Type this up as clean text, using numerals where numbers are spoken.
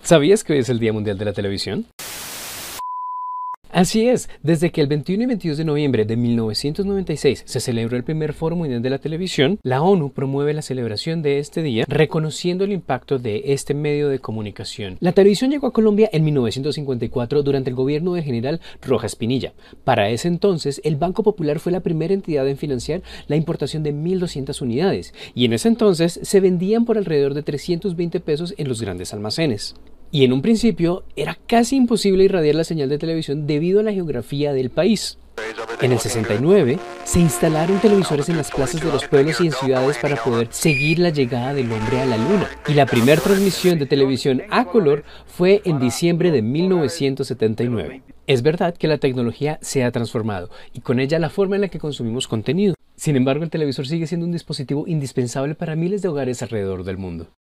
¿Sabías que hoy es el Día Mundial de la Televisión? Así es, desde que el 21 y 22 de noviembre de 1996 se celebró el primer Foro Mundial de la Televisión, la ONU promueve la celebración de este día, reconociendo el impacto de este medio de comunicación. La televisión llegó a Colombia en 1954 durante el gobierno del general Rojas Pinilla. Para ese entonces, el Banco Popular fue la primera entidad en financiar la importación de 1.200 unidades, y en ese entonces se vendían por alrededor de 320 pesos en los grandes almacenes. Y en un principio era casi imposible irradiar la señal de televisión debido a la geografía del país. En el 69 se instalaron televisores en las plazas de los pueblos y en ciudades para poder seguir la llegada del hombre a la luna. Y la primera transmisión de televisión a color fue en diciembre de 1979. Es verdad que la tecnología se ha transformado y con ella la forma en la que consumimos contenido. Sin embargo, el televisor sigue siendo un dispositivo indispensable para miles de hogares alrededor del mundo.